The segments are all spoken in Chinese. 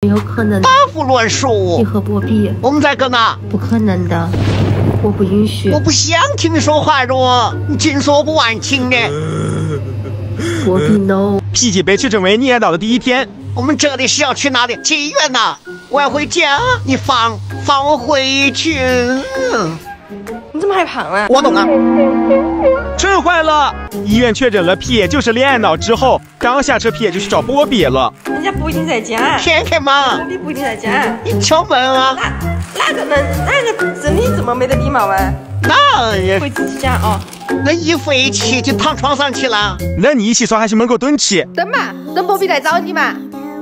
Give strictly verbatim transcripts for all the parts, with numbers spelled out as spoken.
没有可能。 大胡乱说。 你和波比， 我们在干哪？ 不可能的，我不允许。 我不想听你说话了，你净说不完情的。 波比 no。 皮皮被确诊为溺爱岛的第一天， 我们这里是要去哪里？去医院呐！我要回家，你放放我回去。 你怎么还胖啊？ 我懂啊。 真坏了！医院确诊了皮就是恋爱脑之后，刚下车皮就去找波比了。 人家不一定在家。 骗骗嘛！ 波比不一定在家。 你敲门啊！ 哪哪个能哪个真的这么没得礼貌啊？ 那也回自己家哦。 那一回去就躺床上去了。 那你一起说还去门口蹲起。 等嘛，等波比来找你嘛。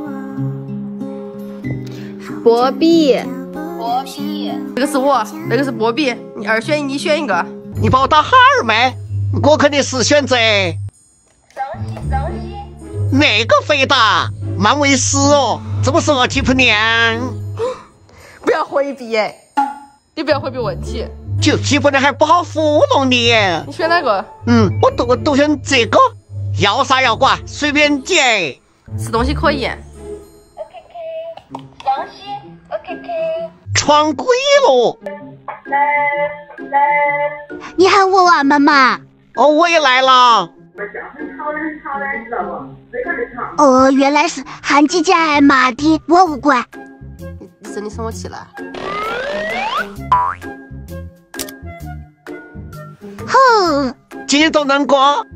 波比， 波比，这个是我，那个是波比，你二选一，你选一个。 你把我当哈儿没？我肯定是选择。 恭喜恭喜！ 那个肥大，漫威斯哦，怎么说吉普年？ 不要回避哎，你不要回避问题。 就吉普年还不好糊弄你。 你选哪个？ 嗯，我都我都选这个，要啥要管，随便捡。 吃东西可以。 恭喜 ，OK K， 闯鬼了！ 你喊我玩妈妈。 哦，我也来了。 很吵的，很吵的，知道不？非常的吵。 哦，原来是喊姐姐挨骂的，我无关。 你真的生我气了？ 哼， 今天都能过。